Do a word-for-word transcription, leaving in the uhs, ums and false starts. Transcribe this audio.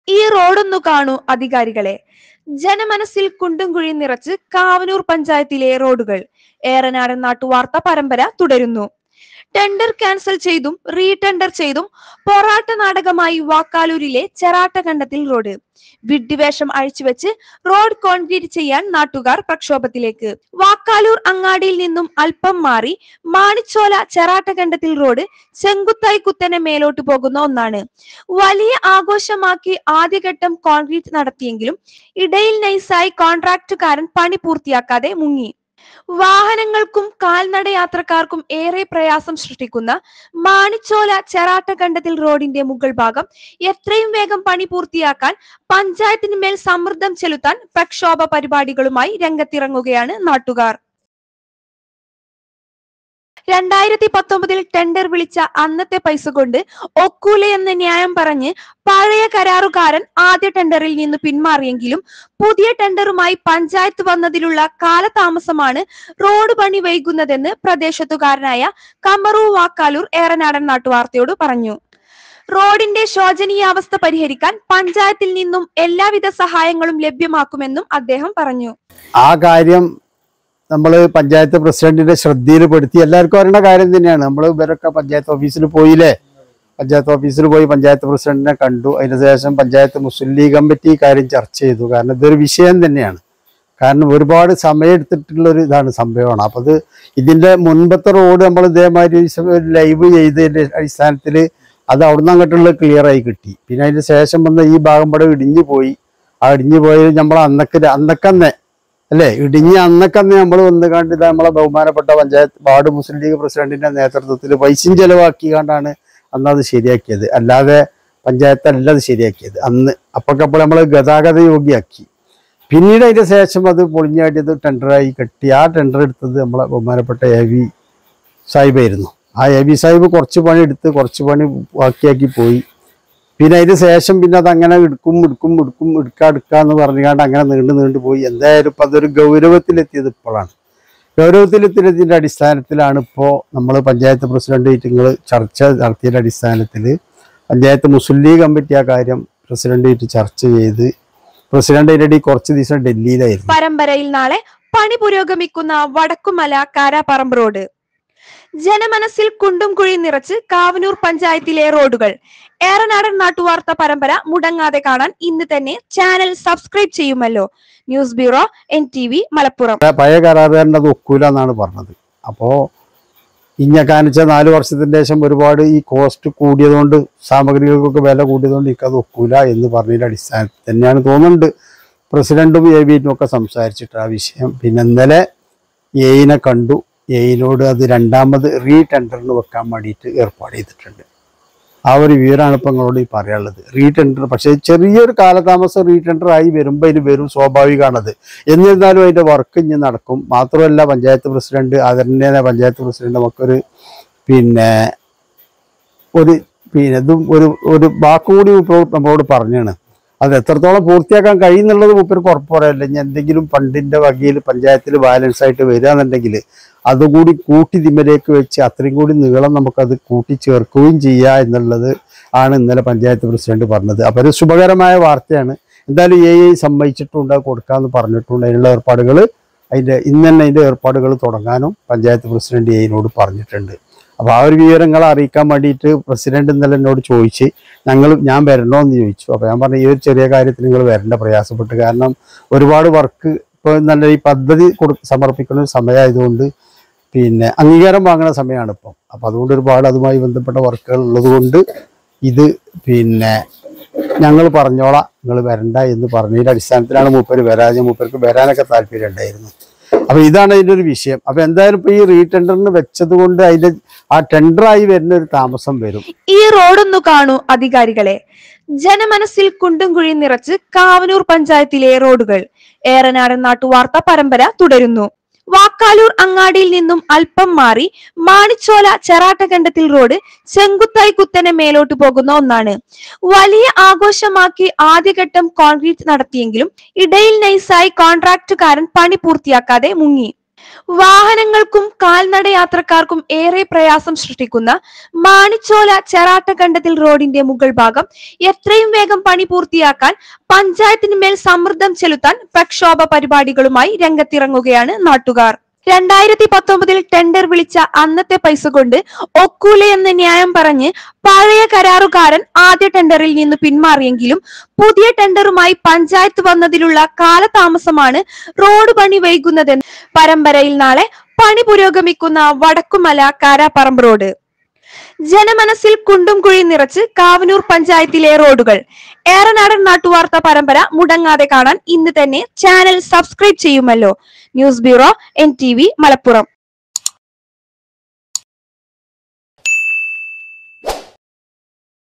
ഈ റോഡൊന്നു കാണൂ അധികാരികളെ. ജനമനസ്സിൽ കുണ്ടും കുഴിയും നിറച്ച് കാവനൂർ പഞ്ചായത്തിലെ റോഡുകൾ. ഏറനാടൻ നാട്ടുവാർത്ത പരമ്പര തുടരുന്നു. ടെൻഡർ ക്യാൻസൽ ചെയ്തും റീടെൻഡർ ചെയ്തും പൊറാട്ട നാടകമായി വാക്കാലൂരിലെ ചെറാട്ടകണ്ടത്തിൽ റോഡ്. വിഡ്ഢിവേഷം അഴിച്ചുവെച്ച് റോഡ് കോൺക്രീറ്റ് ചെയ്യാൻ നാട്ടുകാർ പ്രക്ഷോഭത്തിലേക്ക്. വാക്കാലൂർ അങ്ങാടിയിൽ നിന്നും അല്പം മാറി മാണിച്ചോല ചെറാട്ടകണ്ടത്തിൽ റോഡ് ചെങ്കുത്തായി കുത്തനെ മേലോട്ട് പോകുന്ന ഒന്നാണ്. വലിയ ആഘോഷമാക്കി ആദ്യഘട്ടം കോൺക്രീറ്റ് നടത്തിയെങ്കിലും ഇടയിൽ നൈസായി കോൺട്രാക്ടുകാരൻ പണി പൂർത്തിയാക്കാതെ മുങ്ങി. വാഹനങ്ങൾക്കും കാൽനട യാത്രക്കാർക്കും ഏറെ പ്രയാസം സൃഷ്ടിക്കുന്ന മാണിച്ചോല ചെറാട്ടകണ്ടത്തിൽ റോഡിന്റെ മുകൾ ഭാഗം എത്രയും വേഗം പണി പൂർത്തിയാക്കാൻ പഞ്ചായത്തിന് മേൽ സമ്മർദ്ദം ചെലുത്താൻ പ്രക്ഷോഭ പരിപാടികളുമായി രംഗത്തിറങ്ങുകയാണ് നാട്ടുകാർ. രണ്ടായിരത്തി പത്തൊമ്പതിൽ ടെൻഡർ വിളിച്ച അന്നത്തെ പൈസ കൊണ്ട് ഒക്കൂല എന്ന ന്യായം പറഞ്ഞ് പഴയ കരാറുകാരൻ ആദ്യ ടെൻഡറിൽ നിന്ന് പിന്മാറിയെങ്കിലും പുതിയ ടെൻഡറുമായി പഞ്ചായത്ത് വന്നതിലുള്ള കാലതാമസമാണ് റോഡ് പണി വൈകുന്നതെന്ന് പ്രദേശത്തുകാരനായ കമറു വാക്കാലൂർ ഏറനാടൻ നാട്ടുവാർത്തയോട് പറഞ്ഞു. റോഡിന്റെ ശോചനീയാവസ്ഥ പരിഹരിക്കാൻ പഞ്ചായത്തിൽ നിന്നും എല്ലാവിധ സഹായങ്ങളും ലഭ്യമാക്കുമെന്നും അദ്ദേഹം പറഞ്ഞു. ആ കാര്യം നമ്മൾ പഞ്ചായത്ത് പ്രസിഡന്റിന്റെ ശ്രദ്ധയിൽപ്പെടുത്തി. എല്ലാവർക്കും അറിയുന്ന കാര്യം തന്നെയാണ്. നമ്മൾ ഇവരൊക്കെ പഞ്ചായത്ത് ഓഫീസിൽ പോയില്ലേ, പഞ്ചായത്ത് ഓഫീസിൽ പോയി പഞ്ചായത്ത് പ്രസിഡന്റിനെ കണ്ടു. അതിനുശേഷം പഞ്ചായത്ത് മുസ്ലിം ലീഗ് കമ്മിറ്റി കാര്യം ചർച്ച ചെയ്തു. കാരണം ഇതൊരു വിഷയം തന്നെയാണ്. കാരണം ഒരുപാട് സമയം എടുത്തിട്ടുള്ള ഒരു ഇതാണ് സംഭവമാണ്. അപ്പോൾ അത് ഇതിന്റെ മുൻപത്തെ റോഡ് നമ്മൾ ഇതേമാതിരി ലൈവ് ചെയ്തതിന്റെ അടിസ്ഥാനത്തിൽ അത് അവിടുന്ന് അങ്ങോട്ടുള്ള ക്ലിയർ ആയി കിട്ടി. പിന്നെ അതിന് ശേഷം വന്ന ഈ ഭാഗം ഇവിടെ ഇടിഞ്ഞു പോയി. ആ ഇടിഞ്ഞു പോയത് നമ്മൾ അന്നൊക്കെ അന്നൊക്കെ അല്ലേ ഇടിഞ്ഞ് അന്നൊക്കെ നമ്മൾ വന്ന് കണ്ട് ഇത് നമ്മളെ ബഹുമാനപ്പെട്ട പഞ്ചായത്ത് വാർഡ് മുസ്ലിം ലീഗ് പ്രസിഡന്റിന്റെ നേതൃത്വത്തിൽ പൈസയും ചെലവാക്കി കണ്ടാണ് അന്ന് അത് ശരിയാക്കിയത്. അല്ലാതെ പഞ്ചായത്ത് അല്ല അത് ശരിയാക്കിയത് അന്ന്. അപ്പൊക്കപ്പോൾ നമ്മൾ ഗതാഗത യോഗ്യമാക്കി. പിന്നീട് അതിന്റെ ശേഷം അത് പൊളിഞ്ഞാട്ടിയത് ടെൻഡറായി കെട്ടി. ആ ടെൻഡർ എടുത്തത് നമ്മളെ ബഹുമാനപ്പെട്ട എ വി സാഹിബായിരുന്നു. ആ എ വി സാഹിബ് കുറച്ച് പണി എടുത്ത് കുറച്ച് പണി ബാക്കിയാക്കി പോയി. പിന്നെ അതിന് ശേഷം പിന്നെ അതങ്ങനെ എടുക്കും എടുക്കും എടുക്കും എടുക്കുക എടുക്കുക എന്ന് പറഞ്ഞുകൊണ്ട് അങ്ങനെ നീണ്ടു നീണ്ടു പോയി. എന്തായാലും ഇപ്പം അതൊരു ഗൗരവത്തിലെത്തിയത് ഇപ്പോഴാണ്. ഗൗരവത്തിലെത്തിയതിൻ്റെ അടിസ്ഥാനത്തിലാണ് ഇപ്പോൾ നമ്മൾ പഞ്ചായത്ത് പ്രസിഡന്റ് മീറ്റിങ്ങൾ ചർച്ച നടത്തിയതിൻ്റെ അടിസ്ഥാനത്തിൽ പഞ്ചായത്ത് മുസ്ലിം ലീഗ് കമ്മിറ്റി ആ കാര്യം പ്രസിഡന്റായിട്ട് ചർച്ച ചെയ്ത് പ്രസിഡന്റ് അതിനിടെ കുറച്ച് ദിവസം ഡൽഹിയിലായിരുന്നു. പരമ്പരയിൽ നാളെ പണി പുരോഗമിക്കുന്ന വടക്കുമല കാരാപ്പറമ്പ് റോഡ്. ജനമനസ്സിൽ കുണ്ടും കുഴിയും നിറച്ച് കാവനൂർ പഞ്ചായത്തിലെ റോഡുകൾ. ഏറനാടൻ നാട്ടുവാർത്ത പരമ്പര മുടങ്ങാതെ കാണാൻ ഇന്ന് തന്നെ ചാനൽ സബ്സ്ക്രൈബ് ചെയ്യുമല്ലോ. News bureau, N T V, Malappuram. പഴയ കരാറുകാരൻ്റെ അത് ഒക്കൂല എന്നാണ് പറഞ്ഞത്. അപ്പോൾ ഇഞ്ഞക്കാനിച്ച നാല് വർഷത്തിന് ശേഷം ഒരുപാട് ഈ കോസ്റ്റ് കൂടിയതുകൊണ്ട് സാമഗ്രികൾക്കൊക്കെ വില കൂടിയതുകൊണ്ട് എനിക്കത് ഒക്കൂല എന്ന് പറഞ്ഞതിൻ്റെ അടിസ്ഥാനത്തിൽ തന്നെയാണ് തോന്നുന്നുണ്ട് പ്രസിഡന്റും എ വിയും ഒക്കെ സംസാരിച്ചിട്ട് ആ വിഷയം. പിന്നെ ഇന്നലെ എയിനെ കണ്ടു. എയിനോട് അത് രണ്ടാമത് റീ ടെൻഡറിന് വെക്കാൻ വേണ്ടിയിട്ട് ഏർപ്പാട് ചെയ്തിട്ടുണ്ട്. ആ ഒരു വിവരമാണ് ഇപ്പം നിങ്ങളോട് ഈ പറയാനുള്ളത്. റീ ടെൻഡർ പക്ഷേ ചെറിയൊരു കാലതാമസം റീ ടെൻഡർ ആയി വരുമ്പോൾ ഇതിന് വരും, സ്വാഭാവികമാണത്. എന്നിരുന്നാലും അതിൻ്റെ വർക്ക് ഇനി നടക്കും. മാത്രമല്ല പഞ്ചായത്ത് പ്രസിഡന്റ് ആദരണീയ പഞ്ചായത്ത് പ്രസിഡന്റ് നമുക്കൊരു പിന്നെ ഒരു പിന്നെ ഇതും ഒരു ഒരു വാക്കുകൂടി നമ്മളോട് പറഞ്ഞാണ്. അത് എത്രത്തോളം പൂർത്തിയാക്കാൻ കഴിയുന്നുള്ളത് മൂപ്പർക്ക് ഉറപ്പ് പറയല്ല. ഇനി എന്തെങ്കിലും ഫണ്ടിൻ്റെ വകയിൽ പഞ്ചായത്തിൽ ബാലൻസ് ആയിട്ട് വരിക എന്നുണ്ടെങ്കിൽ അതുകൂടി കൂട്ടി തിമ്മലേക്ക് വെച്ച് അത്രയും കൂടി നീളം നമുക്കത് കൂട്ടിച്ചേർക്കുകയും ചെയ്യുക എന്നുള്ളത് ആണ് ഇന്നലെ പഞ്ചായത്ത് പ്രസിഡന്റ് പറഞ്ഞത്. അപ്പോൾ ഒരു ശുഭകരമായ വാർത്തയാണ്. എന്തായാലും എ ഐ സമ്മതിച്ചിട്ടുണ്ട്, കൊടുക്കാമെന്ന് പറഞ്ഞിട്ടുണ്ട്. അതിനുള്ള ഏർപ്പാടുകൾ അതിൻ്റെ ഇന്ന് തന്നെ അതിൻ്റെ ഏർപ്പാടുകൾ തുടങ്ങാനും പഞ്ചായത്ത് പ്രസിഡന്റ് എയിനോട് പറഞ്ഞിട്ടുണ്ട്. അപ്പോൾ ആ ഒരു വിവരങ്ങൾ അറിയിക്കാൻ വേണ്ടിയിട്ട് പ്രസിഡന്റ് ഇന്നലെ എന്നോട് ചോദിച്ച് ഞങ്ങൾ ഞാൻ വരണോ എന്ന് ചോദിച്ചു. അപ്പോൾ ഞാൻ പറഞ്ഞു ഈ ഒരു ചെറിയ കാര്യത്തിൽ നിങ്ങൾ വരേണ്ട പ്രയാസപ്പെട്ട്. കാരണം ഒരുപാട് വർക്ക് ഇപ്പോൾ നല്ല ഈ പദ്ധതി കൊടു സമർപ്പിക്കുന്ന സമയമായതുകൊണ്ട് പിന്നെ അംഗീകാരം വാങ്ങുന്ന സമയമാണ് ഇപ്പം. അപ്പം അതുകൊണ്ട് ഒരുപാട് അതുമായി ബന്ധപ്പെട്ട വർക്കുകൾ ഉള്ളത് കൊണ്ട് ഇത് പിന്നെ ഞങ്ങൾ പറഞ്ഞോളാം നിങ്ങൾ വരണ്ട എന്ന് പറഞ്ഞതിൻ്റെ അടിസ്ഥാനത്തിലാണ് മൂപ്പര് വരാതെ. മൂപ്പർക്ക് വരാനൊക്കെ താല്പര്യം ഉണ്ടായിരുന്നു. അപ്പൊ ഇതാണ് അതിൻ്റെ ഒരു വിഷയം. അപ്പൊ എന്തായാലും ഇപ്പൊ ഈ റീടെൻഡറിന് വെച്ചത് കൊണ്ട് അതിന്റെ ആ ടെൻഡറായി വരുന്ന ഒരു താമസം വരും. ഈ റോഡൊന്നു കാണൂ അധികാരികളെ. ജനമനസ്സിൽ കുണ്ടും കുഴിയും നിറച്ച് കാവനൂർ പഞ്ചായത്തിലെ റോഡുകൾ. ഏറനാടൻ നാട്ടുവാർത്ത പരമ്പര തുടരുന്നു. വാക്കാലൂർ അങ്ങാടിയിൽ നിന്നും അല്പം മാറി മാണിച്ചോല ചെറാട്ടകണ്ടത്തിൽ റോഡ് ചെങ്കുത്തായി കുത്തനെ മേലോട്ട് പോകുന്ന ഒന്നാണ്. വലിയ ആഘോഷമാക്കി ആദ്യഘട്ടം കോൺക്രീറ്റ് നടത്തിയെങ്കിലും ഇടയിൽ നൈസായി കോൺട്രാക്ടുകാരൻ പണി പൂർത്തിയാക്കാതെ മുങ്ങി. വാഹനങ്ങൾക്കും കാൽനട യാത്രക്കാർക്കും ഏറെ പ്രയാസം സൃഷ്ടിക്കുന്ന മാണിച്ചോല ചെറാട്ടക്കണ്ടത്തിൽ റോഡിന്റെ മുകൾ ഭാഗം എത്രയും വേഗം പണി പൂർത്തിയാക്കാൻ പഞ്ചായത്തിന് മേൽ സമ്മർദ്ദം ചെലുത്താൻ പ്രക്ഷോഭ പരിപാടികളുമായി രംഗത്തിറങ്ങുകയാണ് നാട്ടുകാർ. രണ്ടായിരത്തി പത്തൊമ്പതിൽ ടെൻഡർ വിളിച്ച അന്നത്തെ പൈസ കൊണ്ട് ഒക്കൂല എന്ന് ന്യായം പറഞ്ഞ് പഴയ കരാറുകാരൻ ആദ്യ ടെൻഡറിൽ നിന്ന് പിന്മാറിയെങ്കിലും പുതിയ ടെൻഡറുമായി പഞ്ചായത്ത് വന്നതിലുള്ള കാലതാമസമാണ് റോഡ് പണി വൈകുന്നതെന്ന് പരമ്പരയിൽ നാളെ പണി പുരോഗമിക്കുന്ന വടക്കുമല കാരാപ്പറമ്പ് റോഡ്. ജനമനസ്സിൽ കുണ്ടും കുഴി നിറച്ച് കാവനൂർ പഞ്ചായത്തിലെ റോഡുകൾ. ഏറനാടൻ നാട്ടുവാർത്ത പരമ്പര മുടങ്ങാതെ കാണാൻ ഇന്ന് തന്നെ ചാനൽ സബ്സ്ക്രൈബ് ചെയ്യുമല്ലോ. News bureau, N T V, Malappuram.